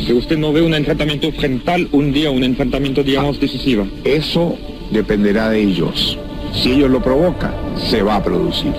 Que usted no ve un enfrentamiento frontal un día, un enfrentamiento, digamos, decisivo. Eso dependerá de ellos. Si ellos lo provocan, se va a producir.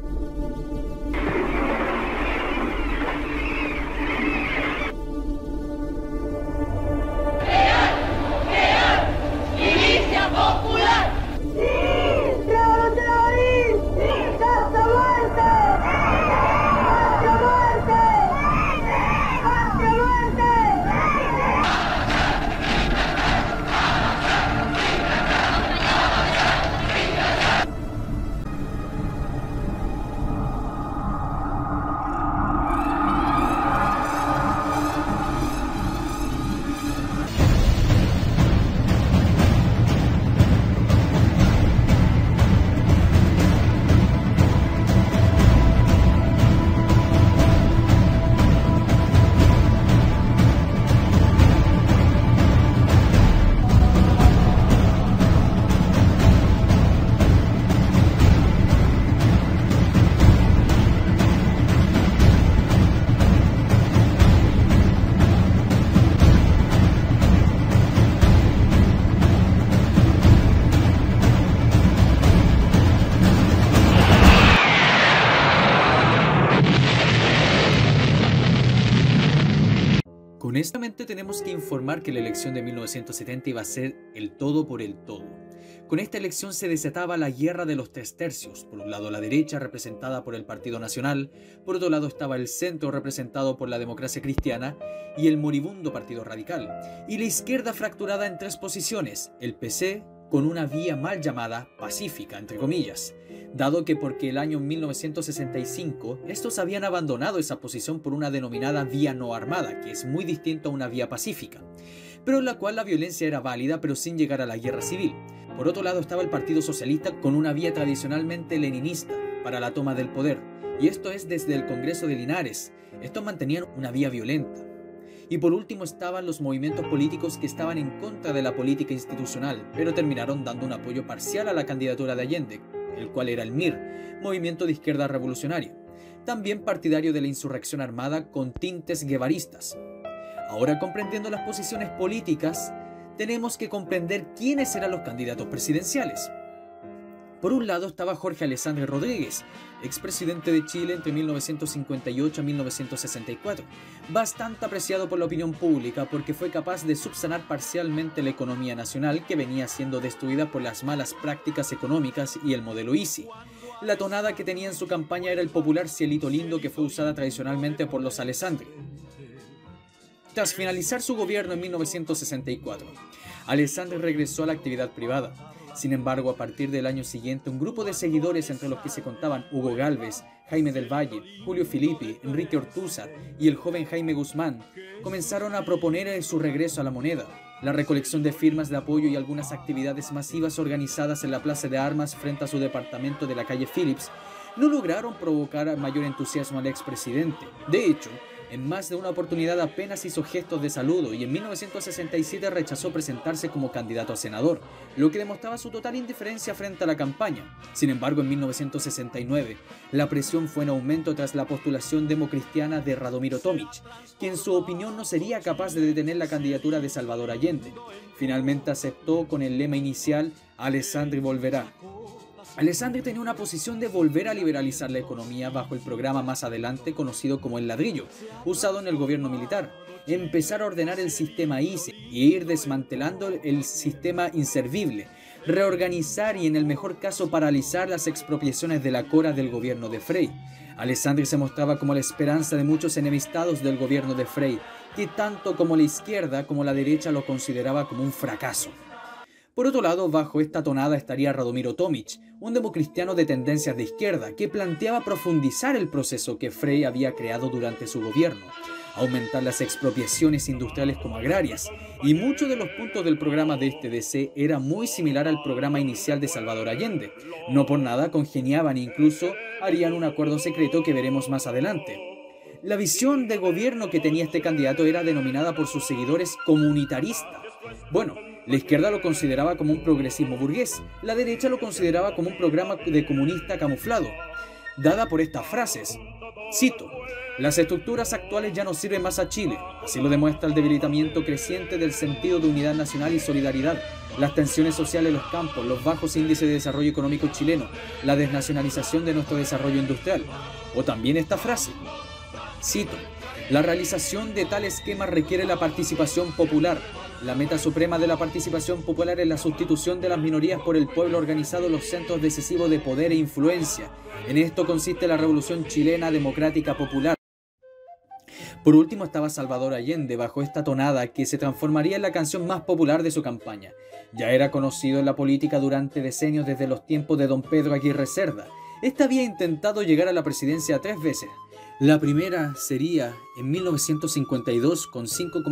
Honestamente tenemos que informar que la elección de 1970 iba a ser el todo por el todo. Con esta elección se desataba la guerra de los tres tercios. Por un lado la derecha, representada por el Partido Nacional, por otro lado estaba el centro, representado por la Democracia Cristiana, y el moribundo Partido Radical, y la izquierda fracturada en tres posiciones, el PC, con una vía mal llamada pacífica, entre comillas, dado que porque el año 1965 estos habían abandonado esa posición por una denominada vía no armada, que es muy distinto a una vía pacífica, pero en la cual la violencia era válida pero sin llegar a la guerra civil. Por otro lado estaba el Partido Socialista con una vía tradicionalmente leninista para la toma del poder, y esto es desde el Congreso de Linares. Estos mantenían una vía violenta. Y por último estaban los movimientos políticos que estaban en contra de la política institucional, pero terminaron dando un apoyo parcial a la candidatura de Allende, el cual era el MIR, Movimiento de Izquierda Revolucionario, también partidario de la insurrección armada con tintes guevaristas. Ahora, comprendiendo las posiciones políticas, tenemos que comprender quiénes eran los candidatos presidenciales. Por un lado estaba Jorge Alessandri Rodríguez, expresidente de Chile entre 1958 a 1964, bastante apreciado por la opinión pública porque fue capaz de subsanar parcialmente la economía nacional que venía siendo destruida por las malas prácticas económicas y el modelo Easy. La tonada que tenía en su campaña era el popular cielito lindo que fue usada tradicionalmente por los Alessandri. Tras finalizar su gobierno en 1964, Alessandri regresó a la actividad privada. Sin embargo, a partir del año siguiente, un grupo de seguidores, entre los que se contaban Hugo Gálvez, Jaime del Valle, Julio Filippi, Enrique Ortúzar y el joven Jaime Guzmán, comenzaron a proponer su regreso a la moneda, la recolección de firmas de apoyo y algunas actividades masivas organizadas en la Plaza de Armas frente a su departamento de la calle Phillips, no lograron provocar mayor entusiasmo al expresidente. De hecho, en más de una oportunidad apenas hizo gestos de saludo y en 1967 rechazó presentarse como candidato a senador, lo que demostraba su total indiferencia frente a la campaña. Sin embargo, en 1969, la presión fue en aumento tras la postulación democristiana de Radomiro Tomic, que en su opinión no sería capaz de detener la candidatura de Salvador Allende. Finalmente aceptó con el lema inicial «Alessandri volverá». Alessandri tenía una posición de volver a liberalizar la economía bajo el programa más adelante conocido como el ladrillo, usado en el gobierno militar, empezar a ordenar el sistema ICE y ir desmantelando el sistema inservible, reorganizar y en el mejor caso paralizar las expropiaciones de la Cora del gobierno de Frei. Alessandri se mostraba como la esperanza de muchos enemistados del gobierno de Frei, que tanto como la izquierda como la derecha lo consideraba como un fracaso. Por otro lado, bajo esta tonada estaría Radomiro Tomic, un democristiano de tendencias de izquierda que planteaba profundizar el proceso que Frei había creado durante su gobierno, aumentar las expropiaciones industriales como agrarias, y muchos de los puntos del programa de este DC era muy similar al programa inicial de Salvador Allende. No por nada congeniaban e incluso harían un acuerdo secreto que veremos más adelante. La visión de gobierno que tenía este candidato era denominada por sus seguidores comunitarista. Bueno, la izquierda lo consideraba como un progresismo burgués, la derecha lo consideraba como un programa de comunista camuflado. Dada por estas frases, Cito: las estructuras actuales ya no sirven más a Chile, así lo demuestra el debilitamiento creciente del sentido de unidad nacional y solidaridad, las tensiones sociales en los campos, los bajos índices de desarrollo económico chileno, la desnacionalización de nuestro desarrollo industrial. O también esta frase, cito: la realización de tal esquema requiere la participación popular. La meta suprema de la participación popular es la sustitución de las minorías por el pueblo organizado en los centros decisivos de poder e influencia. En esto consiste la revolución chilena democrática popular. Por último estaba Salvador Allende bajo esta tonada que se transformaría en la canción más popular de su campaña. Ya era conocido en la política durante decenios desde los tiempos de don Pedro Aguirre Cerda. Este había intentado llegar a la presidencia 3 veces. La primera sería en 1952 con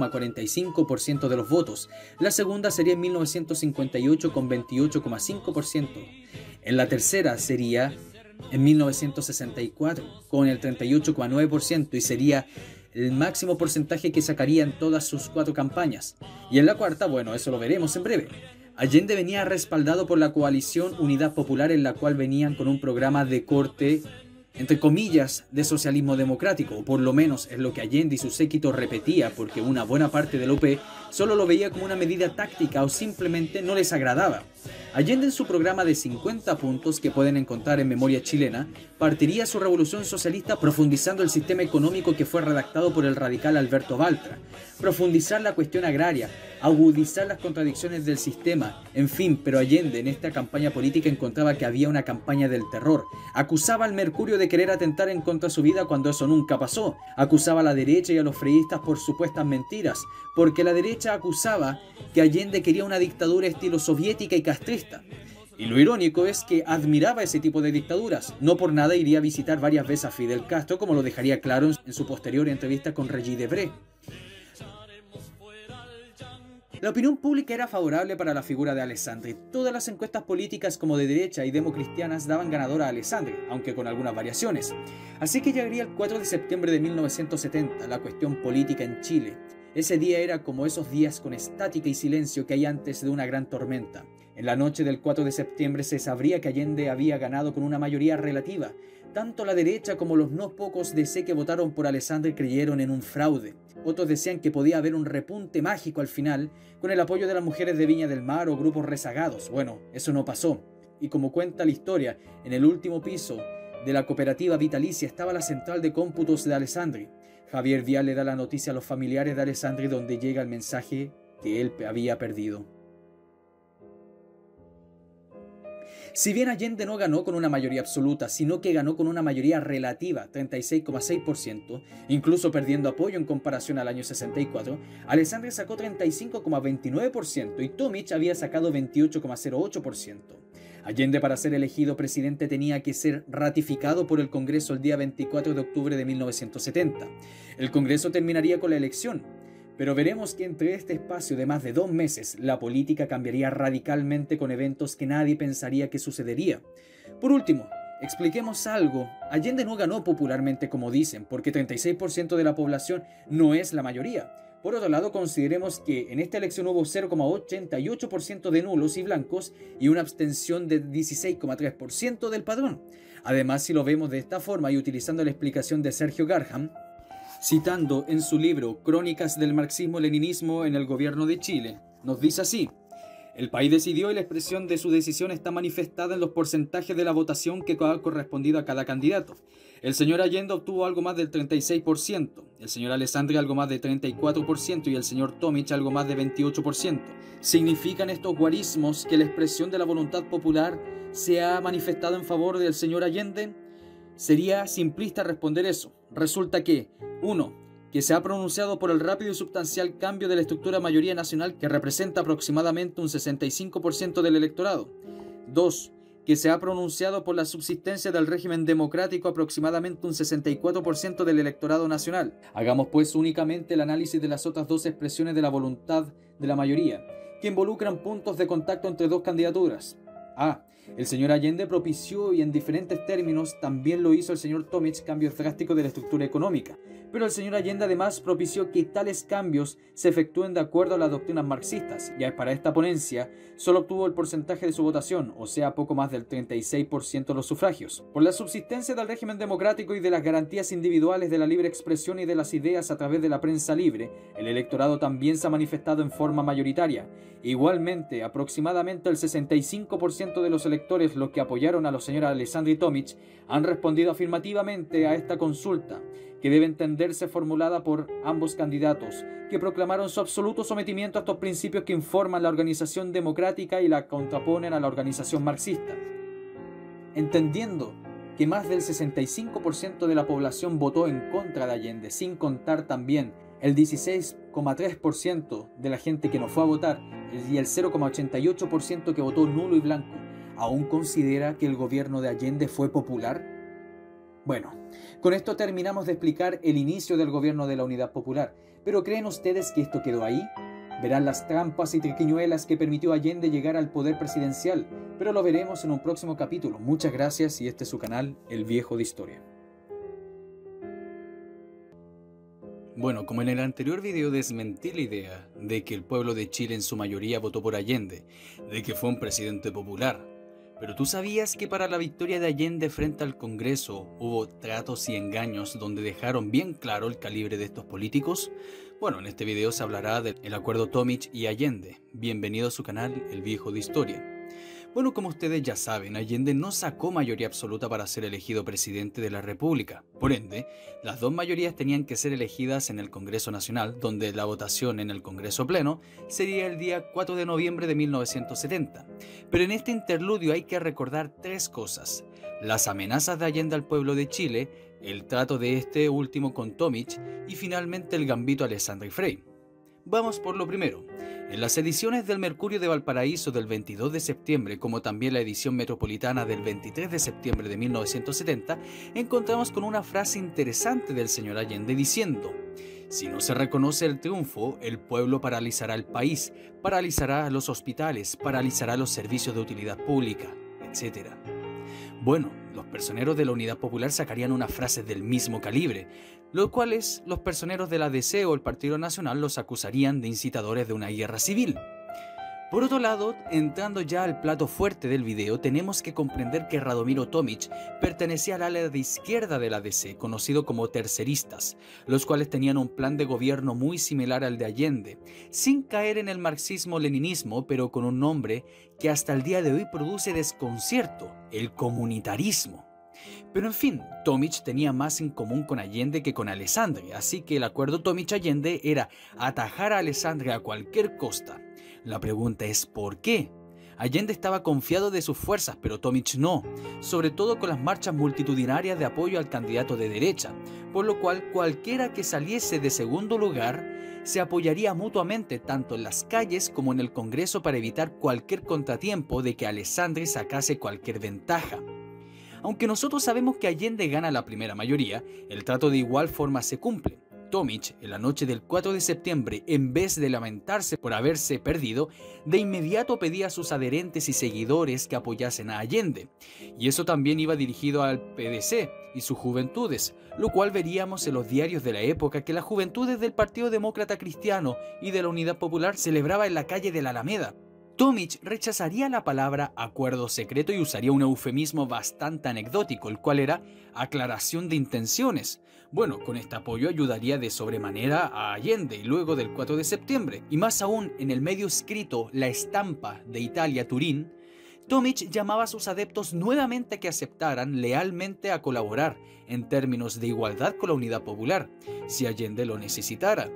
5,45% de los votos. La segunda sería en 1958 con 28,5%. En la tercera sería en 1964 con el 38,9% y sería el máximo porcentaje que sacaría en todas sus 4 campañas. Y en la cuarta, bueno, eso lo veremos en breve. Allende venía respaldado por la coalición Unidad Popular, en la cual venían con un programa de corte, entre comillas, de socialismo democrático, o por lo menos es lo que Allende y su séquito repetía, porque una buena parte del UP solo lo veía como una medida táctica o simplemente no les agradaba. Allende, en su programa de 50 puntos que pueden encontrar en Memoria Chilena, partiría su revolución socialista profundizando el sistema económico que fue redactado por el radical Alberto Baltra, profundizar la cuestión agraria, agudizar las contradicciones del sistema, en fin, pero Allende en esta campaña política encontraba que había una campaña del terror, acusaba al Mercurio de querer atentar en contra de su vida cuando eso nunca pasó, acusaba a la derecha y a los freístas por supuestas mentiras, porque la derecha acusaba que Allende quería una dictadura estilo soviética y castrista. Y lo irónico es que admiraba ese tipo de dictaduras. No por nada iría a visitar varias veces a Fidel Castro, como lo dejaría claro en su posterior entrevista con Regis Debray. La opinión pública era favorable para la figura de Alessandri. Todas las encuestas políticas, como de derecha y democristianas, daban ganador a Alessandri, aunque con algunas variaciones. Así que llegaría el 4 de septiembre de 1970, la cuestión política en Chile. Ese día era como esos días con estática y silencio que hay antes de una gran tormenta. En la noche del 4 de septiembre se sabría que Allende había ganado con una mayoría relativa. Tanto la derecha como los no pocos DC que votaron por Alessandri creyeron en un fraude. Otros decían que podía haber un repunte mágico al final, con el apoyo de las mujeres de Viña del Mar o grupos rezagados. Bueno, eso no pasó. Y como cuenta la historia, en el último piso de la cooperativa vitalicia estaba la central de cómputos de Alessandri. Javier Vial le da la noticia a los familiares de Alessandri, donde llega el mensaje que él había perdido. Si bien Allende no ganó con una mayoría absoluta, sino que ganó con una mayoría relativa, 36,6%, incluso perdiendo apoyo en comparación al año 64, Alessandri sacó 35,29% y Tomic había sacado 28,08%. Allende, para ser elegido presidente, tenía que ser ratificado por el Congreso el día 24 de octubre de 1970. El Congreso terminaría con la elección, pero veremos que entre este espacio de más de 2 meses, la política cambiaría radicalmente con eventos que nadie pensaría que sucedería. Por último, expliquemos algo. Allende no ganó popularmente como dicen, porque 36% de la población no es la mayoría. Por otro lado, consideremos que en esta elección hubo 0,88% de nulos y blancos y una abstención de 16,3% del padrón. Además, si lo vemos de esta forma y utilizando la explicación de Sergio Garham, citando en su libro Crónicas del Marxismo-Leninismo en el Gobierno de Chile, nos dice así: el país decidió y la expresión de su decisión está manifestada en los porcentajes de la votación que ha correspondido a cada candidato. El señor Allende obtuvo algo más del 36%, el señor Alessandri algo más de 34% y el señor Tomic algo más de 28%. ¿Significan estos guarismos que la expresión de la voluntad popular se ha manifestado en favor del señor Allende? Sería simplista responder eso. Resulta que 1. Que se ha pronunciado por el rápido y sustancial cambio de la estructura mayoría nacional que representa aproximadamente un 65% del electorado. 2. Que se ha pronunciado por la subsistencia del régimen democrático aproximadamente un 64% del electorado nacional. Hagamos pues únicamente el análisis de las otras 2 expresiones de la voluntad de la mayoría, que involucran puntos de contacto entre 2 candidaturas. A. El señor Allende propició y en diferentes términos también lo hizo el señor Tomic cambios drásticos de la estructura económica. Pero el señor Allende además propició que tales cambios se efectúen de acuerdo a las doctrinas marxistas. Ya para esta ponencia solo obtuvo el porcentaje de su votación, o sea, poco más del 36% de los sufragios. Por la subsistencia del régimen democrático y de las garantías individuales de la libre expresión y de las ideas a través de la prensa libre, el electorado también se ha manifestado en forma mayoritaria. Igualmente, aproximadamente el 65% de los electores, los que apoyaron a la señora Alessandri Tomic, han respondido afirmativamente a esta consulta, que debe entenderse formulada por ambos candidatos, que proclamaron su absoluto sometimiento a estos principios que informan la organización democrática y la contraponen a la organización marxista. Entendiendo que más del 65% de la población votó en contra de Allende, sin contar también el 16,3% de la gente que no fue a votar y el 0,88% que votó nulo y blanco, ¿aún considera que el gobierno de Allende fue popular? Bueno, con esto terminamos de explicar el inicio del gobierno de la Unidad Popular, pero ¿creen ustedes que esto quedó ahí? Verán las trampas y triquiñuelas que permitió Allende llegar al poder presidencial, pero lo veremos en un próximo capítulo. Muchas gracias y este es su canal, El Viejo de Historia. Bueno, como en el anterior video desmentí la idea de que el pueblo de Chile en su mayoría votó por Allende, de que fue un presidente popular. Pero ¿tú sabías que para la victoria de Allende frente al Congreso hubo tratos y engaños donde dejaron bien claro el calibre de estos políticos? Bueno, en este video se hablará del acuerdo Tomic y Allende. Bienvenido a su canal, El Viejo de Historia. Bueno, como ustedes ya saben, Allende no sacó mayoría absoluta para ser elegido presidente de la República. Por ende, las dos mayorías tenían que ser elegidas en el Congreso Nacional, donde la votación en el Congreso Pleno sería el día 4 de noviembre de 1970. Pero en este interludio hay que recordar tres cosas: las amenazas de Allende al pueblo de Chile, el trato de este último con Tomic y finalmente el gambito a Alessandri Frei. Vamos por lo primero. En las ediciones del Mercurio de Valparaíso del 22 de septiembre, como también la edición metropolitana del 23 de septiembre de 1970, encontramos con una frase interesante del señor Allende diciendo: si no se reconoce el triunfo, el pueblo paralizará el país, paralizará los hospitales, paralizará los servicios de utilidad pública, etc. Bueno, los personeros de la Unidad Popular sacarían una frase del mismo calibre, los cuales los personeros de la DC o el Partido Nacional los acusarían de incitadores de una guerra civil. Por otro lado, entrando ya al plato fuerte del video, tenemos que comprender que Radomiro Tomic pertenecía al ala de izquierda de la DC, conocido como terceristas, los cuales tenían un plan de gobierno muy similar al de Allende, sin caer en el marxismo-leninismo, pero con un nombre que hasta el día de hoy produce desconcierto: el comunitarismo. Pero en fin, Tomic tenía más en común con Allende que con Alessandri, así que el acuerdo Tomic-Allende era atajar a Alessandri a cualquier costa. La pregunta es ¿por qué? Allende estaba confiado de sus fuerzas, pero Tomic no, sobre todo con las marchas multitudinarias de apoyo al candidato de derecha, por lo cual cualquiera que saliese de segundo lugar se apoyaría mutuamente tanto en las calles como en el Congreso para evitar cualquier contratiempo de que Alessandri sacase cualquier ventaja. Aunque nosotros sabemos que Allende gana la primera mayoría, el trato de igual forma se cumple. Tomic, en la noche del 4 de septiembre, en vez de lamentarse por haberse perdido, de inmediato pedía a sus adherentes y seguidores que apoyasen a Allende. Y eso también iba dirigido al PDC y sus juventudes, lo cual veríamos en los diarios de la época que las juventudes del Partido Demócrata Cristiano y de la Unidad Popular celebraba en la calle de la Alameda. Tomic rechazaría la palabra acuerdo secreto y usaría un eufemismo bastante anecdótico, el cual era aclaración de intenciones. Bueno, con este apoyo ayudaría de sobremanera a Allende y luego del 4 de septiembre, y más aún en el medio escrito La Estampa de Italia, Turín, Tomic llamaba a sus adeptos nuevamente a que aceptaran lealmente a colaborar en términos de igualdad con la Unidad Popular, si Allende lo necesitara.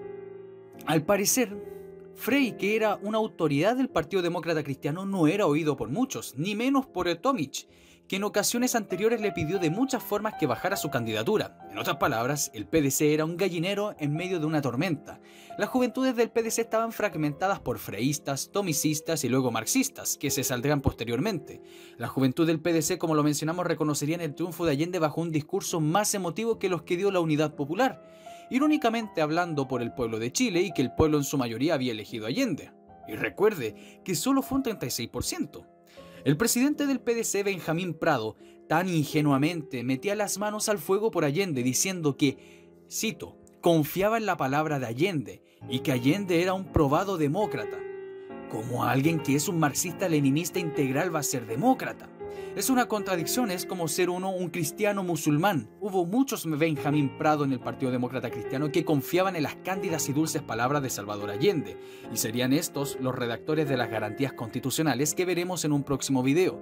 Al parecer, Frei, que era una autoridad del Partido Demócrata Cristiano, no era oído por muchos, ni menos por Tomic, que en ocasiones anteriores le pidió de muchas formas que bajara su candidatura. En otras palabras, el PDC era un gallinero en medio de una tormenta. Las juventudes del PDC estaban fragmentadas por freístas, tomicistas y luego marxistas, que se saldrán posteriormente. La juventud del PDC, como lo mencionamos, reconocerían el triunfo de Allende bajo un discurso más emotivo que los que dio la Unidad Popular, irónicamente hablando por el pueblo de Chile y que el pueblo en su mayoría había elegido a Allende. Y recuerde que solo fue un 36%. El presidente del PDC, Benjamín Prado, tan ingenuamente metía las manos al fuego por Allende diciendo que, cito, confiaba en la palabra de Allende y que Allende era un probado demócrata. ¿Cómo alguien que es un marxista-leninista integral va a ser demócrata? Es una contradicción, es como ser uno un cristiano musulmán. Hubo muchos Benjamín Prado en el Partido Demócrata Cristiano que confiaban en las cándidas y dulces palabras de Salvador Allende, y serían estos los redactores de las garantías constitucionales que veremos en un próximo video.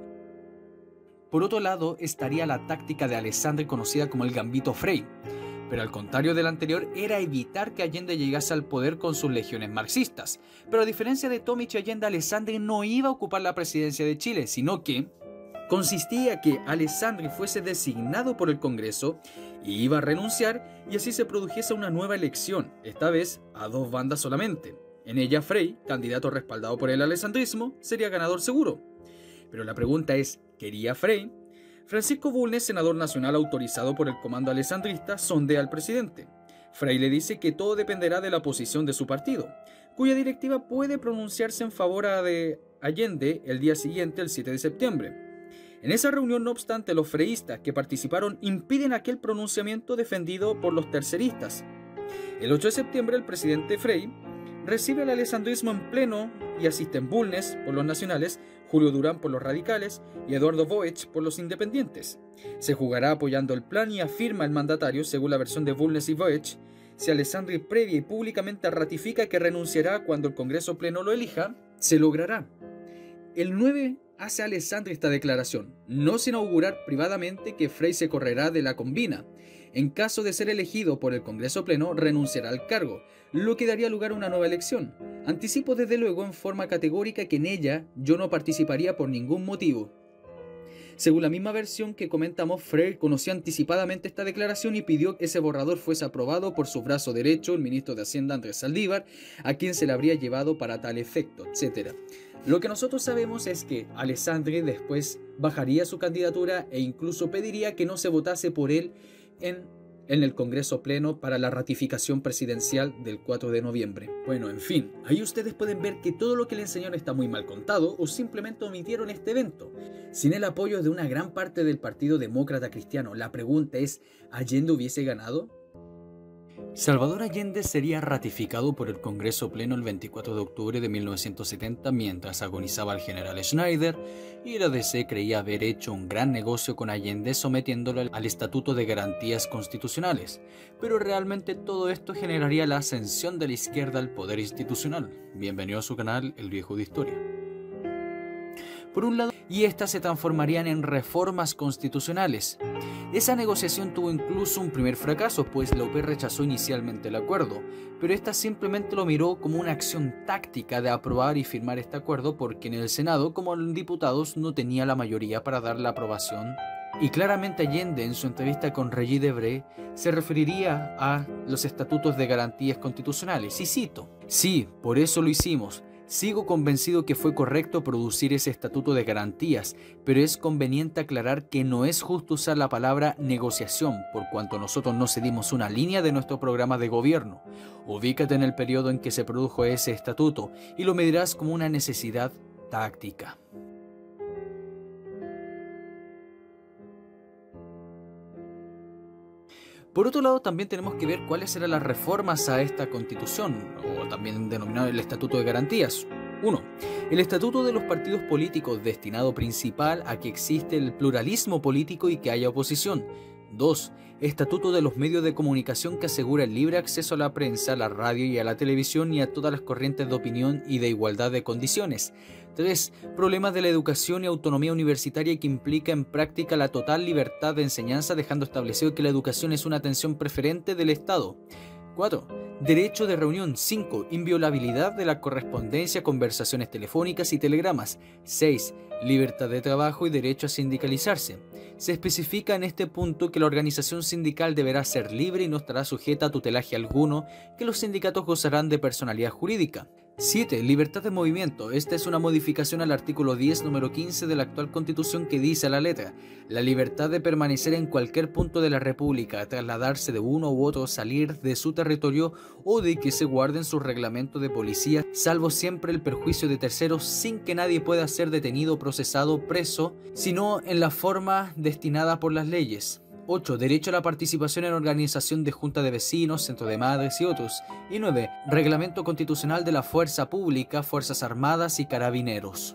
Por otro lado, estaría la táctica de Alessandri conocida como el Gambito Frey, pero al contrario del anterior era evitar que Allende llegase al poder con sus legiones marxistas. Pero a diferencia de Tomić y Allende, Alessandri no iba a ocupar la presidencia de Chile, sino que consistía que Alessandri fuese designado por el Congreso y iba a renunciar, y así se produjese una nueva elección, esta vez a 2 bandas solamente. En ella Frey, candidato respaldado por el alessandrismo, sería ganador seguro. Pero la pregunta es, ¿quería Frey? Francisco Bulnes, senador nacional autorizado por el comando alessandrista, sondea al presidente. Frey le dice que todo dependerá de la posición de su partido, cuya directiva puede pronunciarse en favor de Allende el día siguiente, el 7 de septiembre. En esa reunión, no obstante, los freístas que participaron impiden aquel pronunciamiento defendido por los terceristas. El 8 de septiembre, el presidente Frey recibe el alessandrismo en pleno y asisten Bulnes por los nacionales, Julio Durán por los radicales y Eduardo Boech por los independientes. Se jugará apoyando el plan y afirma el mandatario, según la versión de Bulnes y Boech, si Alessandri previa y públicamente ratifica que renunciará cuando el Congreso Pleno lo elija, se logrará. El 9 hace Alessandri esta declaración, no sin augurar privadamente que Frey se correrá de la combina. En caso de ser elegido por el Congreso Pleno, renunciará al cargo, lo que daría lugar a una nueva elección. Anticipo desde luego en forma categórica que en ella yo no participaría por ningún motivo. Según la misma versión que comentamos, Frey conoció anticipadamente esta declaración y pidió que ese borrador fuese aprobado por su brazo derecho, el ministro de Hacienda Andrés Saldívar, a quien se le habría llevado para tal efecto, etc. Lo que nosotros sabemos es que Alessandri después bajaría su candidatura e incluso pediría que no se votase por él en el Congreso Pleno para la ratificación presidencial del 4 de noviembre. Bueno, en fin, ahí ustedes pueden ver que todo lo que le enseñaron está muy mal contado o simplemente omitieron este evento. Sin el apoyo de una gran parte del Partido Demócrata Cristiano, la pregunta es, ¿Allende hubiese ganado? Salvador Allende sería ratificado por el Congreso Pleno el 24 de octubre de 1970 mientras agonizaba el general Schneider, y la DC creía haber hecho un gran negocio con Allende sometiéndolo al Estatuto de Garantías Constitucionales, pero realmente todo esto generaría la ascensión de la izquierda al poder institucional. Bienvenido a su canal El Viejo de Historia. Por un lado, y estas se transformarían en reformas constitucionales. Esa negociación tuvo incluso un primer fracaso, pues la UP rechazó inicialmente el acuerdo, pero esta simplemente lo miró como una acción táctica de aprobar y firmar este acuerdo porque en el Senado, como en diputados, no tenía la mayoría para dar la aprobación. Y claramente Allende, en su entrevista con Regis Debray, se referiría a los estatutos de garantías constitucionales, y cito: "Sí, por eso lo hicimos. Sigo convencido que fue correcto producir ese estatuto de garantías, pero es conveniente aclarar que no es justo usar la palabra negociación, por cuanto nosotros no cedimos una línea de nuestro programa de gobierno. Ubícate en el periodo en que se produjo ese estatuto y lo medirás como una necesidad táctica". Por otro lado, también tenemos que ver cuáles eran las reformas a esta Constitución, o también denominado el Estatuto de Garantías. 1. El Estatuto de los Partidos Políticos, destinado principal a que existe el pluralismo político y que haya oposición. 2. Estatuto de los Medios de Comunicación, que asegura el libre acceso a la prensa, a la radio y a la televisión y a todas las corrientes de opinión y de igualdad de condiciones. 3. Problemas de la educación y autonomía universitaria, que implica en práctica la total libertad de enseñanza, dejando establecido que la educación es una atención preferente del Estado. 4. Derecho de reunión. 5. Inviolabilidad de la correspondencia, conversaciones telefónicas y telegramas. 6. Libertad de trabajo y derecho a sindicalizarse. Se especifica en este punto que la organización sindical deberá ser libre y no estará sujeta a tutelaje alguno, que los sindicatos gozarán de personalidad jurídica. 7. Libertad de movimiento. Esta es una modificación al artículo 10, número 15 de la actual Constitución, que dice a la letra: la libertad de permanecer en cualquier punto de la República, trasladarse de uno u otro, salir de su territorio o de que se guarden sus reglamentos de policía, salvo siempre el perjuicio de terceros, sin que nadie pueda ser detenido, procesado, preso, sino en la forma destinada por las leyes. 8. Derecho a la participación en organización de junta de vecinos, centro de madres y otros. Y 9. Reglamento constitucional de la fuerza pública, fuerzas armadas y carabineros.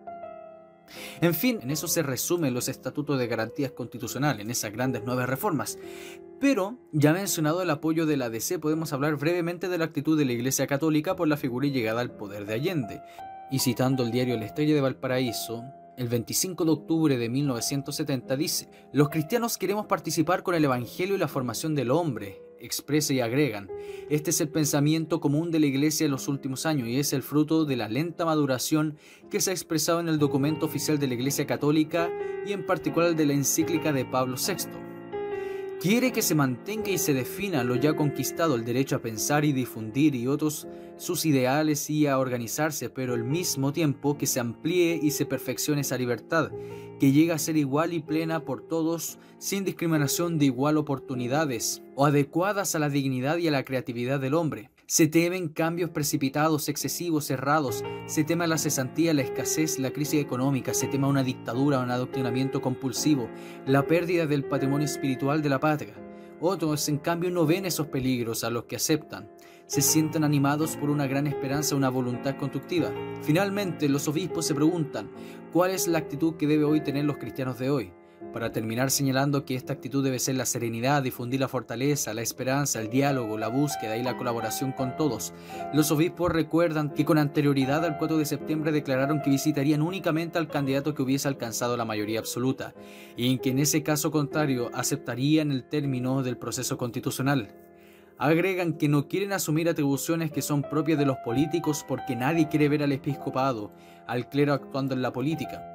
En fin, en eso se resumen los estatutos de garantías constitucionales, en esas grandes 9 reformas. Pero, ya mencionado el apoyo de la DC, podemos hablar brevemente de la actitud de la Iglesia Católica por la figura y llegada al poder de Allende. Y citando el diario La Estrella de Valparaíso, el 25 de octubre de 1970 dice: «Los cristianos queremos participar con el Evangelio y la formación del hombre», expresa y agregan: «Este es el pensamiento común de la Iglesia en los últimos años y es el fruto de la lenta maduración que se ha expresado en el documento oficial de la Iglesia Católica y en particular de la encíclica de Pablo VI. Quiere que se mantenga y se defina lo ya conquistado, el derecho a pensar y difundir y otros sus ideales y a organizarse, pero al mismo tiempo que se amplíe y se perfeccione esa libertad, que llegue a ser igual y plena por todos, sin discriminación de igual oportunidades, o adecuadas a la dignidad y a la creatividad del hombre. Se temen cambios precipitados, excesivos, errados, se tema la cesantía, la escasez, la crisis económica, se tema una dictadura, un adoctrinamiento compulsivo, la pérdida del patrimonio espiritual de la patria. Otros, en cambio, no ven esos peligros a los que aceptan. Se sienten animados por una gran esperanza, una voluntad constructiva. Finalmente, los obispos se preguntan, ¿cuál es la actitud que debe hoy tener los cristianos de hoy? Para terminar señalando que esta actitud debe ser la serenidad, difundir la fortaleza, la esperanza, el diálogo, la búsqueda y la colaboración con todos. Los obispos recuerdan que con anterioridad al 4 de septiembre declararon que visitarían únicamente al candidato que hubiese alcanzado la mayoría absoluta, y en que en ese caso contrario aceptarían el término del proceso constitucional. Agregan que no quieren asumir atribuciones que son propias de los políticos porque nadie quiere ver al episcopado, al clero actuando en la política.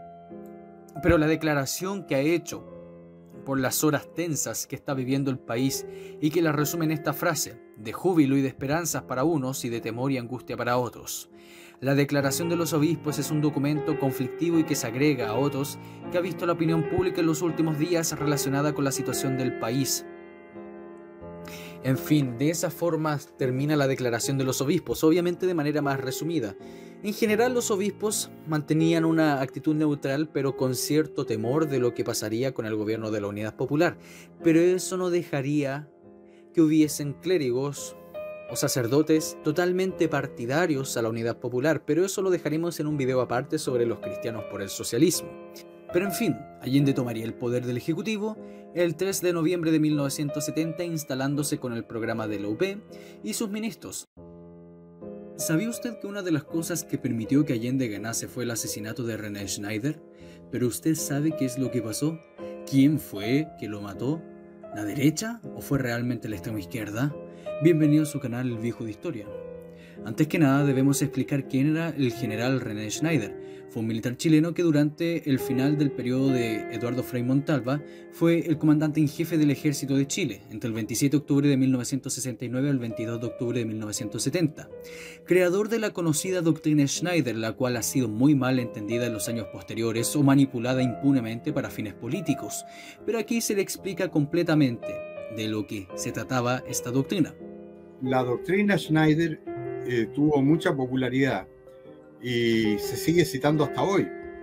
Pero la declaración que ha hecho por las horas tensas que está viviendo el país y que la resume en esta frase: de júbilo y de esperanzas para unos y de temor y angustia para otros. La declaración de los obispos es un documento conflictivo y que se agrega a otros que ha visto la opinión pública en los últimos días relacionada con la situación del país. En fin, de esa forma termina la declaración de los obispos, obviamente de manera más resumida. En general, los obispos mantenían una actitud neutral, pero con cierto temor de lo que pasaría con el gobierno de la Unidad Popular. Pero eso no dejaría que hubiesen clérigos o sacerdotes totalmente partidarios a la Unidad Popular, pero eso lo dejaremos en un video aparte sobre los cristianos por el socialismo. Pero en fin, Allende tomaría el poder del Ejecutivo el 3 de noviembre de 1970 instalándose con el programa de la UP y sus ministros. ¿Sabía usted que una de las cosas que permitió que Allende ganase fue el asesinato de René Schneider? ¿Pero usted sabe qué es lo que pasó? ¿Quién fue que lo mató? ¿La derecha o fue realmente la extrema izquierda? Bienvenido a su canal El Viejo de Historia. Antes que nada debemos explicar quién era el general René Schneider. Fue un militar chileno que durante el final del periodo de Eduardo Frei Montalva fue el comandante en jefe del ejército de Chile entre el 27 de octubre de 1969 al 22 de octubre de 1970. Creador de la conocida doctrina Schneider, la cual ha sido muy mal entendida en los años posteriores o manipulada impunemente para fines políticos. Pero aquí se le explica completamente de lo que se trataba esta doctrina. La doctrina Schneider tuvo mucha popularidad y se sigue citando hasta hoy.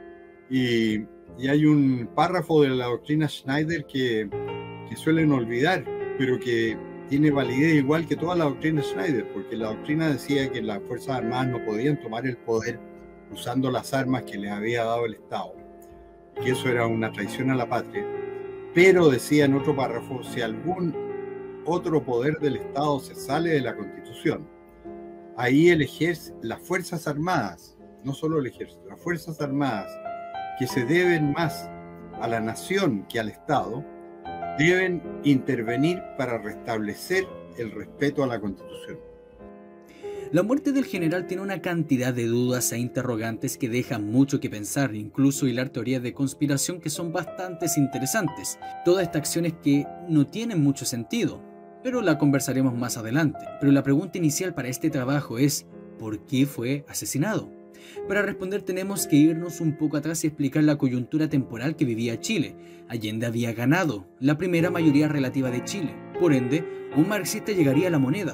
Y hay un párrafo de la doctrina Schneider que suelen olvidar, pero que tiene validez igual que toda la doctrina Schneider, porque la doctrina decía que las Fuerzas Armadas no podían tomar el poder usando las armas que les había dado el Estado, que eso era una traición a la patria. Pero decía en otro párrafo, si algún otro poder del Estado se sale de la Constitución, ahí las Fuerzas Armadas, no solo el ejército, las Fuerzas Armadas, que se deben más a la nación que al Estado, deben intervenir para restablecer el respeto a la Constitución. La muerte del general tiene una cantidad de dudas e interrogantes que dejan mucho que pensar, incluso hilar teorías de conspiración que son bastante interesantes. Todas estas acciones que no tienen mucho sentido, pero la conversaremos más adelante. Pero la pregunta inicial para este trabajo es, ¿por qué fue asesinado? Para responder tenemos que irnos un poco atrás y explicar la coyuntura temporal que vivía Chile. Allende había ganado la primera mayoría relativa de Chile. Por ende, un marxista llegaría a la moneda.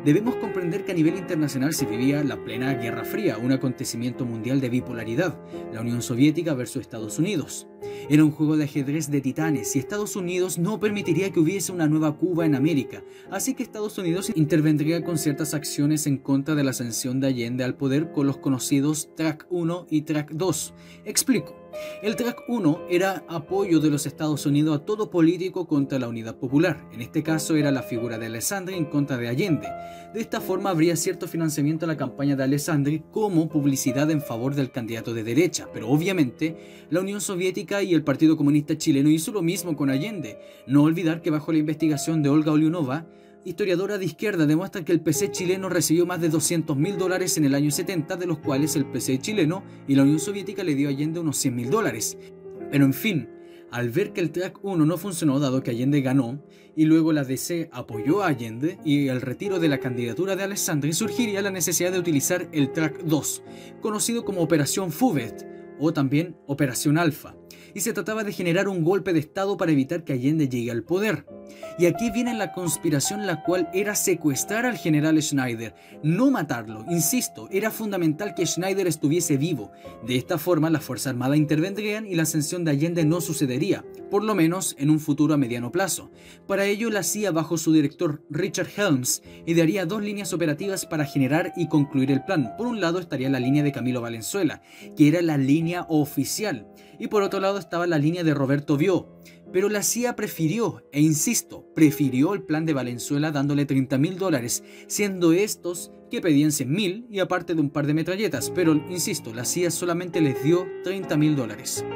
Debemos comprender que a nivel internacional se vivía la plena Guerra Fría, un acontecimiento mundial de bipolaridad, la Unión Soviética versus Estados Unidos. Era un juego de ajedrez de titanes y Estados Unidos no permitiría que hubiese una nueva Cuba en América, así que Estados Unidos intervendría con ciertas acciones en contra de la ascensión de Allende al poder con los conocidos Track 1 y Track 2. Explico. El Track 1 era apoyo de los Estados Unidos a todo político contra la Unidad Popular. En este caso era la figura de Alessandri en contra de Allende. De esta forma habría cierto financiamiento a la campaña de Alessandri como publicidad en favor del candidato de derecha, pero obviamente la Unión Soviética y el Partido Comunista Chileno hizo lo mismo con Allende. No olvidar que bajo la investigación de Olga Ulyanova, historiadora de izquierda, demuestra que el PC chileno recibió más de $200.000 en el año 70, de los cuales el PC chileno y la Unión Soviética le dio a Allende unos $100.000. Pero en fin, al ver que el Track 1 no funcionó dado que Allende ganó, y luego la DC apoyó a Allende y el retiro de la candidatura de Alessandri, surgiría la necesidad de utilizar el Track 2, conocido como Operación Fouvet o también Operación Alfa. Y se trataba de generar un golpe de estado para evitar que Allende llegue al poder. Y aquí viene la conspiración, la cual era secuestrar al general Schneider, no matarlo. Insisto, era fundamental que Schneider estuviese vivo. De esta forma las Fuerzas Armadas intervendrían y la ascensión de Allende no sucedería, por lo menos en un futuro a mediano plazo. Para ello la CIA, bajo su director Richard Helms, idearía dos líneas operativas para generar y concluir el plan. Por un lado estaría la línea de Camilo Valenzuela, que era la línea oficial, y por otro lado estaba la línea de Roberto Biot. Pero la CIA prefirió, e insisto, prefirió el plan de Valenzuela dándole $30.000, siendo estos que pedían $100.000 y aparte de un par de metralletas, pero insisto, la CIA solamente les dio $30.000.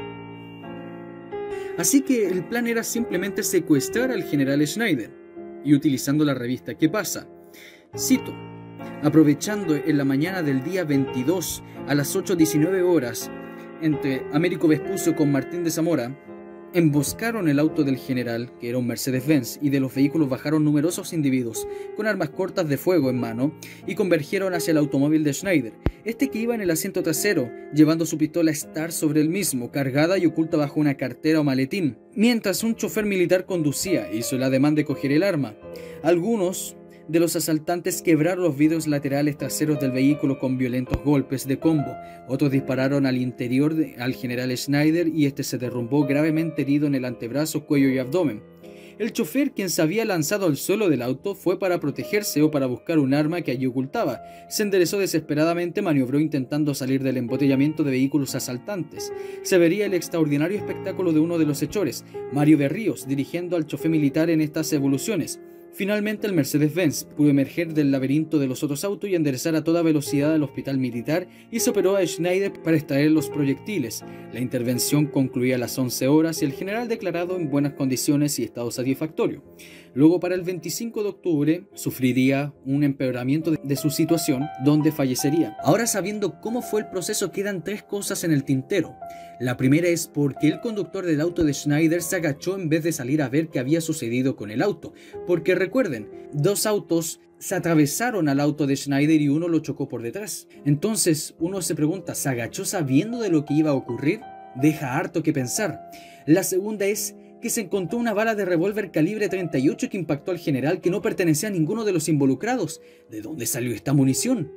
Así que el plan era simplemente secuestrar al general Schneider, y utilizando la revista ¿Qué pasa? Cito: aprovechando en la mañana del día 22 a las 8:19 horas, entre Américo Vespucio con Martín de Zamora, emboscaron el auto del general, que era un Mercedes-Benz, y de los vehículos bajaron numerosos individuos con armas cortas de fuego en mano y convergieron hacia el automóvil de Schneider, este que iba en el asiento trasero, llevando su pistola Star sobre el mismo, cargada y oculta bajo una cartera o maletín, mientras un chofer militar conducía e hizo el ademán de coger el arma. Algunos de los asaltantes quebraron los vidrios laterales traseros del vehículo con violentos golpes de combo. Otros dispararon al interior al general Schneider y este se derrumbó gravemente herido en el antebrazo, cuello y abdomen. El chofer, quien se había lanzado al suelo del auto, fue para protegerse o para buscar un arma que allí ocultaba. Se enderezó desesperadamente, maniobró intentando salir del embotellamiento de vehículos asaltantes. Se vería el extraordinario espectáculo de uno de los hechores, Mario Berríos, dirigiendo al chofer militar en estas evoluciones. Finalmente el Mercedes-Benz pudo emerger del laberinto de los otros autos y enderezar a toda velocidad al hospital militar y se operó a Schneider para extraer los proyectiles. La intervención concluía a las 11 horas y el general declarado en buenas condiciones y estado satisfactorio. Luego, para el 25 de octubre, sufriría un empeoramiento de su situación, donde fallecería. Ahora, sabiendo cómo fue el proceso, quedan tres cosas en el tintero. La primera es por qué el conductor del auto de Schneider se agachó en vez de salir a ver qué había sucedido con el auto. Porque recuerden, dos autos se atravesaron al auto de Schneider y uno lo chocó por detrás. Entonces, uno se pregunta, ¿se agachó sabiendo de lo que iba a ocurrir? Deja harto que pensar. La segunda es que se encontró una bala de revólver calibre 38 que impactó al general, que no pertenecía a ninguno de los involucrados. ¿De dónde salió esta munición?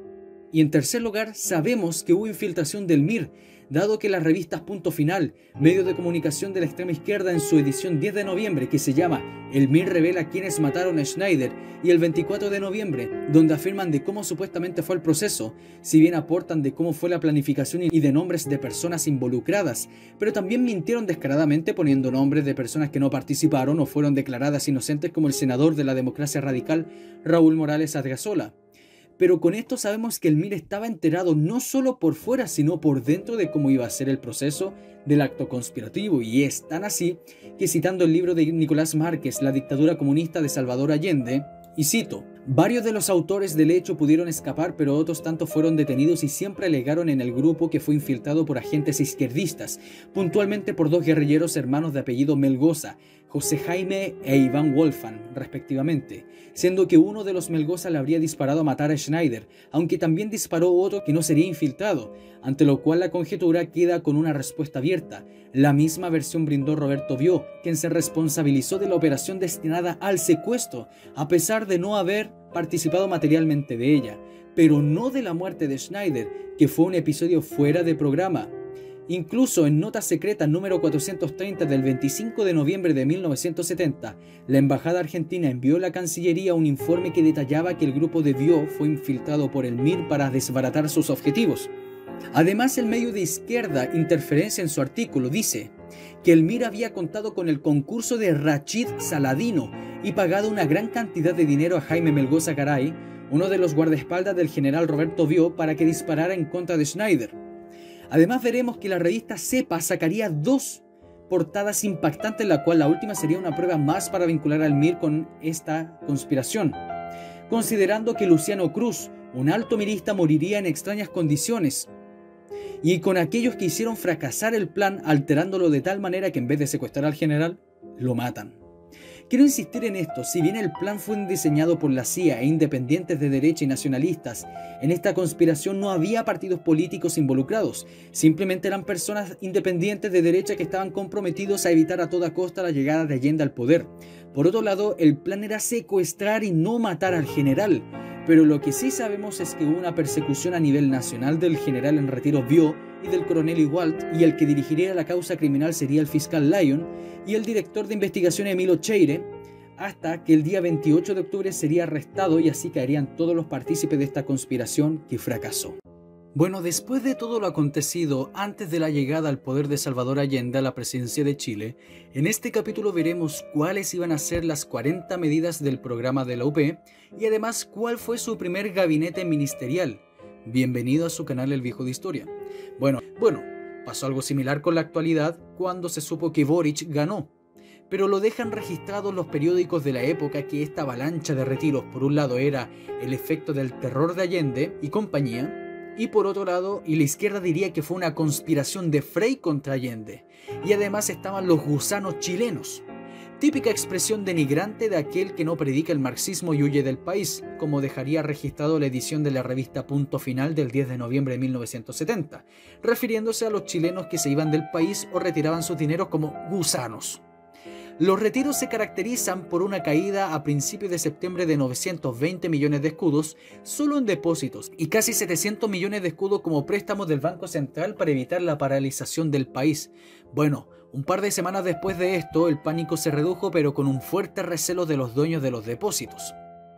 Y en tercer lugar, sabemos que hubo infiltración del MIR, dado que las revistas Punto Final, medio de comunicación de la extrema izquierda, en su edición 10 de noviembre, que se llama El MIR revela quiénes mataron a Schneider, y el 24 de noviembre, donde afirman de cómo supuestamente fue el proceso, si bien aportan de cómo fue la planificación y de nombres de personas involucradas, pero también mintieron descaradamente poniendo nombres de personas que no participaron o fueron declaradas inocentes, como el senador de la democracia radical Raúl Morales Adriasola. Pero con esto sabemos que el MIR estaba enterado no solo por fuera, sino por dentro de cómo iba a ser el proceso del acto conspirativo. Y es tan así que, citando el libro de Nicolás Márquez, La dictadura comunista de Salvador Allende, y cito: varios de los autores del hecho pudieron escapar, pero otros tantos fueron detenidos y siempre alegaron en el grupo que fue infiltrado por agentes izquierdistas, puntualmente por dos guerrilleros hermanos de apellido Melgoza, José Jaime e Iván Wolfgang, respectivamente, siendo que uno de los Melgoza le habría disparado a matar a Schneider, aunque también disparó otro que no sería infiltrado, ante lo cual la conjetura queda con una respuesta abierta. La misma versión brindó Roberto Vió, quien se responsabilizó de la operación destinada al secuestro, a pesar de no haber participado materialmente de ella, pero no de la muerte de Schneider, que fue un episodio fuera de programa. Incluso en nota secreta número 430 del 25 de noviembre de 1970, la Embajada Argentina envió a la Cancillería un informe que detallaba que el grupo de Vió fue infiltrado por el MIR para desbaratar sus objetivos. Además, el medio de izquierda Interferencia en su artículo dice que el MIR había contado con el concurso de Rachid Saladino y pagado una gran cantidad de dinero a Jaime Melgoza Garay, uno de los guardaespaldas del general Roberto Vió, para que disparara en contra de Schneider. Además, veremos que la revista Cepa sacaría 2 portadas impactantes, la cual la última sería una prueba más para vincular al MIR con esta conspiración, considerando que Luciano Cruz, un alto mirista, moriría en extrañas condiciones, y con aquellos que hicieron fracasar el plan, alterándolo de tal manera que en vez de secuestrar al general, lo matan. Quiero insistir en esto: si bien el plan fue diseñado por la CIA e independientes de derecha y nacionalistas, en esta conspiración no había partidos políticos involucrados, simplemente eran personas independientes de derecha que estaban comprometidos a evitar a toda costa la llegada de Allende al poder. Por otro lado, el plan era secuestrar y no matar al general, pero lo que sí sabemos es que hubo una persecución a nivel nacional del general en retiro Vió y del coronel Igualt, y el que dirigiría la causa criminal sería el fiscal Lyon y el director de investigación Emilio Cheire, hasta que el día 28 de octubre sería arrestado, y así caerían todos los partícipes de esta conspiración que fracasó. Bueno, después de todo lo acontecido antes de la llegada al poder de Salvador Allende a la presidencia de Chile, en este capítulo veremos cuáles iban a ser las 40 medidas del programa de la UP y además cuál fue su primer gabinete ministerial. Bienvenido a su canal El Viejo de Historia. Bueno, pasó algo similar con la actualidad cuando se supo que Boric ganó, pero lo dejan registrado los periódicos de la época que esta avalancha de retiros por un lado era el efecto del terror de Allende y compañía, y por otro lado, y la izquierda diría que fue una conspiración de Frei contra Allende, y además estaban los gusanos chilenos, típica expresión denigrante de aquel que no predica el marxismo y huye del país, como dejaría registrado la edición de la revista Punto Final del 10 de noviembre de 1970, refiriéndose a los chilenos que se iban del país o retiraban sus dineros como gusanos. Los retiros se caracterizan por una caída a principios de septiembre de 920 millones de escudos solo en depósitos y casi 700 millones de escudos como préstamos del Banco Central para evitar la paralización del país. Bueno, un par de semanas después de esto el pánico se redujo, pero con un fuerte recelo de los dueños de los depósitos.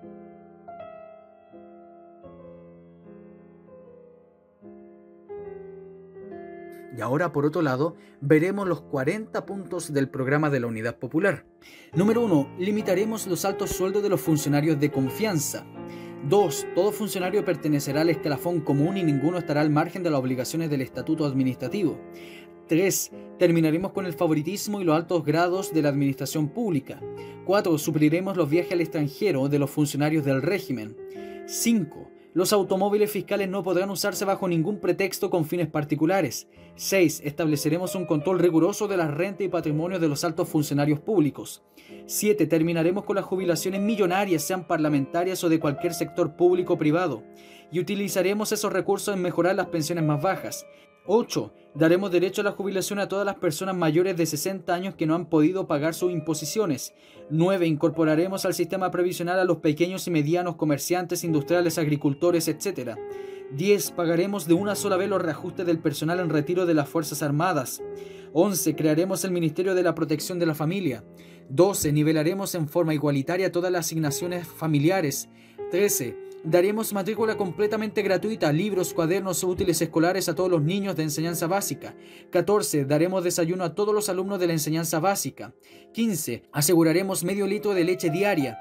Y ahora, por otro lado, veremos los 40 puntos del programa de la Unidad Popular. Número 1. Limitaremos los altos sueldos de los funcionarios de confianza. 2. Todo funcionario pertenecerá al escalafón común y ninguno estará al margen de las obligaciones del estatuto administrativo. 3. Terminaremos con el favoritismo y los altos grados de la administración pública. 4. Supliremos los viajes al extranjero de los funcionarios del régimen. 5. Los automóviles fiscales no podrán usarse bajo ningún pretexto con fines particulares. 6. Estableceremos un control riguroso de la renta y patrimonio de los altos funcionarios públicos. 7. Terminaremos con las jubilaciones millonarias, sean parlamentarias o de cualquier sector público o privado, y utilizaremos esos recursos en mejorar las pensiones más bajas. 8. Daremos derecho a la jubilación a todas las personas mayores de 60 años que no han podido pagar sus imposiciones. 9. Incorporaremos al sistema previsional a los pequeños y medianos comerciantes, industriales, agricultores, etc. 10. Pagaremos de una sola vez los reajustes del personal en retiro de las Fuerzas Armadas. 11. Crearemos el Ministerio de la Protección de la Familia. 12. Nivelaremos en forma igualitaria todas las asignaciones familiares. 13. Daremos matrícula completamente gratuita, libros, cuadernos, útiles escolares a todos los niños de enseñanza básica. 14. Daremos desayuno a todos los alumnos de la enseñanza básica. 15. Aseguraremos medio litro de leche diaria.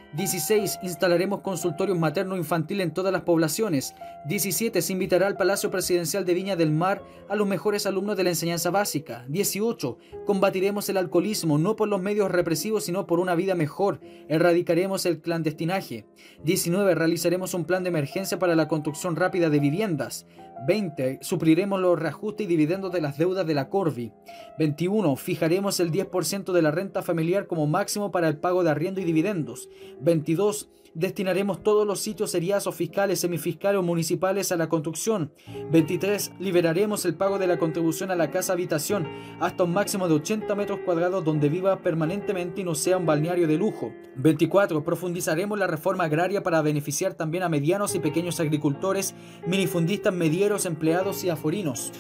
16. Instalaremos consultorios materno-infantil en todas las poblaciones. 17. Se invitará al Palacio Presidencial de Viña del Mar a los mejores alumnos de la enseñanza básica. 18. Combatiremos el alcoholismo, no por los medios represivos, sino por una vida mejor. Erradicaremos el clandestinaje. 19. Realizaremos un plan de emergencia para la construcción rápida de viviendas. 20. Supliremos los reajustes y dividendos de las deudas de la Corvi. 21. Fijaremos el 10% de la renta familiar como máximo para el pago de arriendo y dividendos. 22. Destinaremos todos los sitios seriazos fiscales, semifiscales o municipales a la construcción. 23. Liberaremos el pago de la contribución a la casa habitación hasta un máximo de 80 metros cuadrados donde viva permanentemente y no sea un balneario de lujo. 24. Profundizaremos la reforma agraria para beneficiar también a medianos y pequeños agricultores, minifundistas, medieros, empleados y aforinos.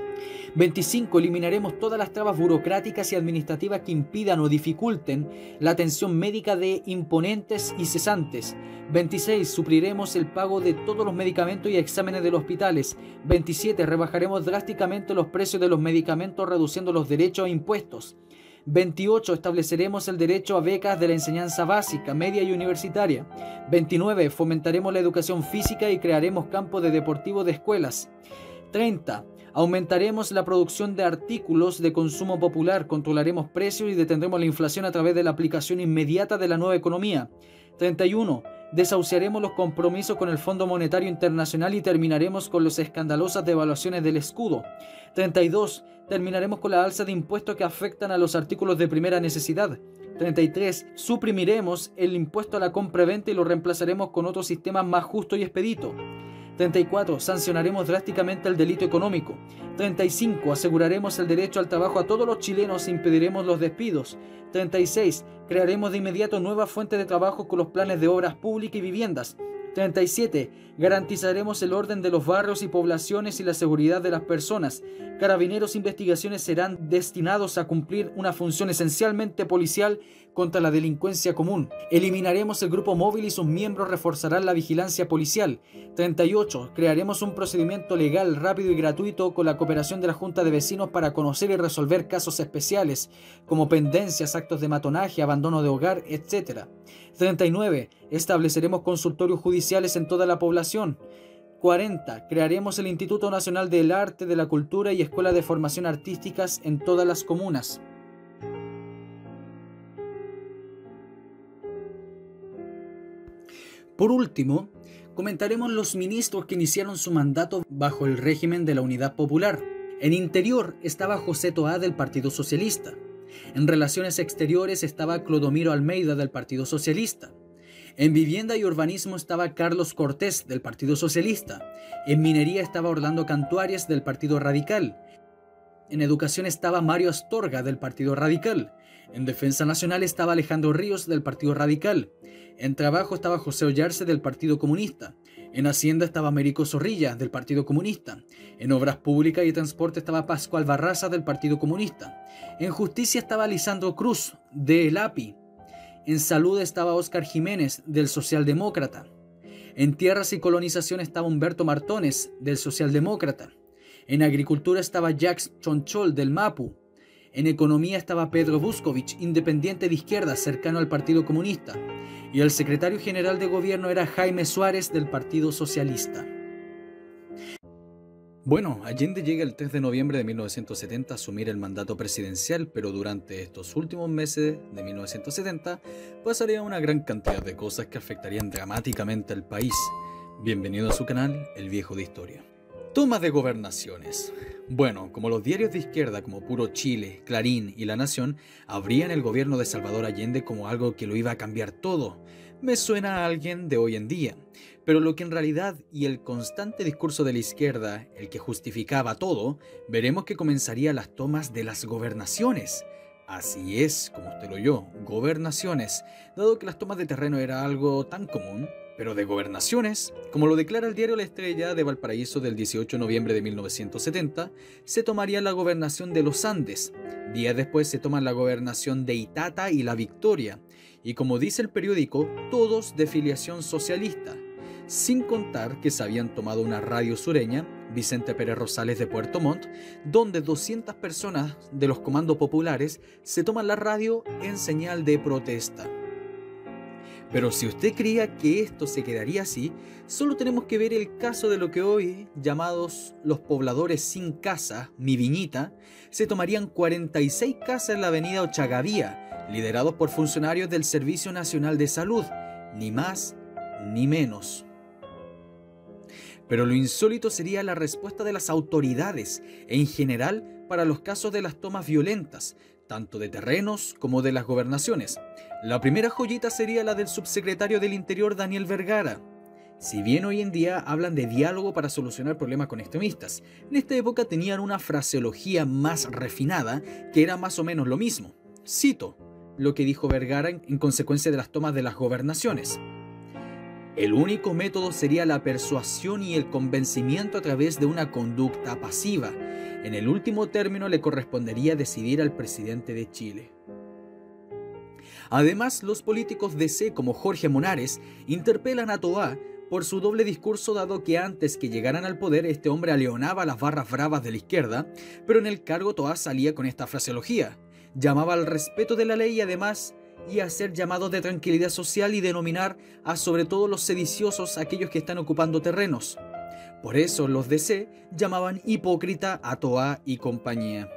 25. Eliminaremos todas las trabas burocráticas y administrativas que impidan o dificulten la atención médica de imponentes y cesantes. 26. Supliremos el pago de todos los medicamentos y exámenes de los hospitales. 27. Rebajaremos drásticamente los precios de los medicamentos reduciendo los derechos e impuestos. 28. Estableceremos el derecho a becas de la enseñanza básica, media y universitaria. 29. Fomentaremos la educación física y crearemos campos de deportivo de escuelas. 30. Aumentaremos la producción de artículos de consumo popular, controlaremos precios y detendremos la inflación a través de la aplicación inmediata de la nueva economía. 31. Desahuciaremos los compromisos con el Fondo Monetario Internacional y terminaremos con las escandalosas devaluaciones del escudo. 32. Terminaremos con la alza de impuestos que afectan a los artículos de primera necesidad. 33. Suprimiremos el impuesto a la compra-venta y lo reemplazaremos con otro sistema más justo y expedito. 34. Sancionaremos drásticamente el delito económico. 35. Aseguraremos el derecho al trabajo a todos los chilenos e impediremos los despidos. 36. Crearemos de inmediato nuevas fuentes de trabajo con los planes de obras públicas y viviendas. 37. Garantizaremos el orden de los barrios y poblaciones y la seguridad de las personas. Carabineros e investigaciones serán destinados a cumplir una función esencialmente policial contra la delincuencia común. Eliminaremos el grupo móvil y sus miembros reforzarán la vigilancia policial. 38. Crearemos un procedimiento legal, rápido y gratuito con la cooperación de la Junta de Vecinos para conocer y resolver casos especiales, como pendencias, actos de matonaje, abandono de hogar, etc. 39. Estableceremos consultorios judiciales en toda la población. 40. Crearemos el Instituto Nacional del Arte, de la Cultura y Escuela de Formación Artísticas en todas las comunas. Por último, comentaremos los ministros que iniciaron su mandato bajo el régimen de la Unidad Popular. En Interior estaba José Toá del Partido Socialista. En Relaciones Exteriores estaba Clodomiro Almeida del Partido Socialista. En Vivienda y Urbanismo estaba Carlos Cortés del Partido Socialista. En Minería estaba Orlando Cantuarias del Partido Radical. En Educación estaba Mario Astorga del Partido Radical. En Defensa Nacional estaba Alejandro Ríos del Partido Radical. En Trabajo estaba José Ollarse del Partido Comunista. En Hacienda estaba Américo Zorrilla del Partido Comunista. En Obras Públicas y Transporte estaba Pascual Barraza del Partido Comunista. En Justicia estaba Lisandro Cruz del API. En Salud estaba Óscar Jiménez del Socialdemócrata. En Tierras y Colonización estaba Humberto Martones del Socialdemócrata. En Agricultura estaba Jacques Chonchol del MAPU. En Economía estaba Pedro Buscovich, independiente de izquierda, cercano al Partido Comunista. Y el secretario general de gobierno era Jaime Suárez del Partido Socialista. Bueno, Allende llega el 3 de noviembre de 1970 a asumir el mandato presidencial, pero durante estos últimos meses de 1970 pasaría una gran cantidad de cosas que afectarían dramáticamente al país. Bienvenido a su canal, El Viejo de Historia. Tomas de gobernaciones. Bueno, como los diarios de izquierda como Puro Chile, Clarín y La Nación abrían el gobierno de Salvador Allende como algo que lo iba a cambiar todo. Me suena a alguien de hoy en día, pero lo que en realidad y el constante discurso de la izquierda, el que justificaba todo, veremos que comenzaría las tomas de las gobernaciones. Así es, como usted lo oyó, gobernaciones, dado que las tomas de terreno era algo tan común. Pero de gobernaciones, como lo declara el diario La Estrella de Valparaíso del 18 de noviembre de 1970, se tomaría la gobernación de los Andes. Días después se toman la gobernación de Itata y La Victoria. Y como dice el periódico, todos de filiación socialista. Sin contar que se habían tomado una radio sureña, Vicente Pérez Rosales de Puerto Montt, donde 200 personas de los comandos populares se toman la radio en señal de protesta. Pero si usted creía que esto se quedaría así, solo tenemos que ver el caso de lo que hoy, llamados los pobladores sin casa, Mi Viñita, se tomarían 46 casas en la avenida Ochagavía, liderados por funcionarios del Servicio Nacional de Salud, ni más ni menos. Pero lo insólito sería la respuesta de las autoridades, en general para los casos de las tomas violentas, tanto de terrenos como de las gobernaciones. La primera joyita sería la del subsecretario del Interior Daniel Vergara. Si bien hoy en día hablan de diálogo para solucionar problemas con extremistas, en esta época tenían una fraseología más refinada que era más o menos lo mismo. Cito lo que dijo Vergara en consecuencia de las tomas de las gobernaciones. El único método sería la persuasión y el convencimiento a través de una conducta pasiva. En el último término le correspondería decidir al presidente de Chile. Además, los políticos DC como Jorge Monares interpelan a Toá por su doble discurso, dado que antes que llegaran al poder este hombre aleonaba a las barras bravas de la izquierda, pero en el cargo Toá salía con esta fraseología. Llamaba al respeto de la ley y además y hacer llamados de tranquilidad social y denominar a sobre todo los sediciosos aquellos que están ocupando terrenos. Por eso los DC llamaban hipócrita a Toá y compañía.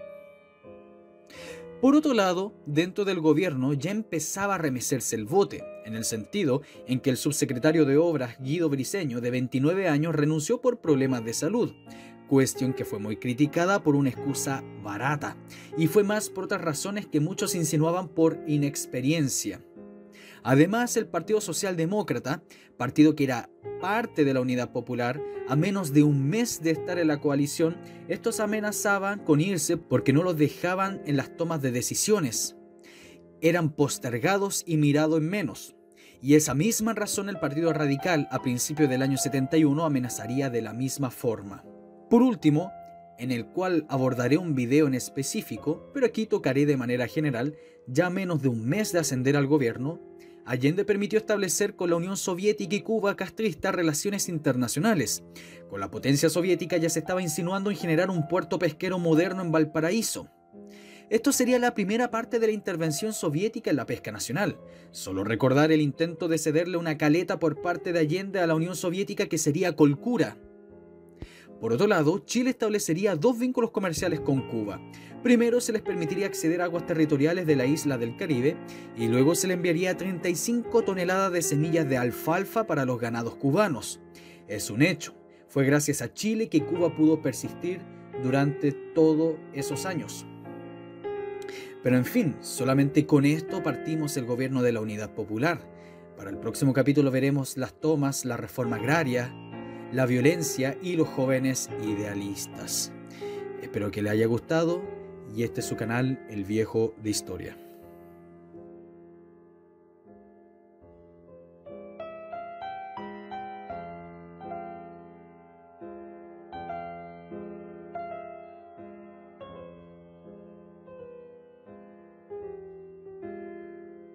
Por otro lado, dentro del gobierno ya empezaba a remecerse el bote, en el sentido en que el subsecretario de Obras, Guido Briceño, de 29 años, renunció por problemas de salud, cuestión que fue muy criticada por una excusa barata, y fue más por otras razones que muchos insinuaban por inexperiencia. Además, el Partido Socialdemócrata, partido que era parte de la Unidad Popular, a menos de un mes de estar en la coalición, estos amenazaban con irse porque no los dejaban en las tomas de decisiones. Eran postergados y mirados en menos. Y esa misma razón el Partido Radical, a principios del año 71, amenazaría de la misma forma. Por último, en el cual abordaré un video en específico, pero aquí tocaré de manera general, ya a menos de un mes de ascender al gobierno, Allende permitió establecer con la Unión Soviética y Cuba castrista relaciones internacionales. Con la potencia soviética ya se estaba insinuando en generar un puerto pesquero moderno en Valparaíso. Esto sería la primera parte de la intervención soviética en la pesca nacional. Solo recordar el intento de cederle una caleta por parte de Allende a la Unión Soviética, que sería Colcura. Por otro lado, Chile establecería dos vínculos comerciales con Cuba. Primero se les permitiría acceder a aguas territoriales de la isla del Caribe y luego se le enviaría 35 toneladas de semillas de alfalfa para los ganados cubanos. Es un hecho. Fue gracias a Chile que Cuba pudo persistir durante todos esos años. Pero en fin, solamente con esto partimos el gobierno de la Unidad Popular. Para el próximo capítulo veremos las tomas, la reforma agraria, la violencia y los jóvenes idealistas. Espero que les haya gustado y este es su canal El Viejo de Historia.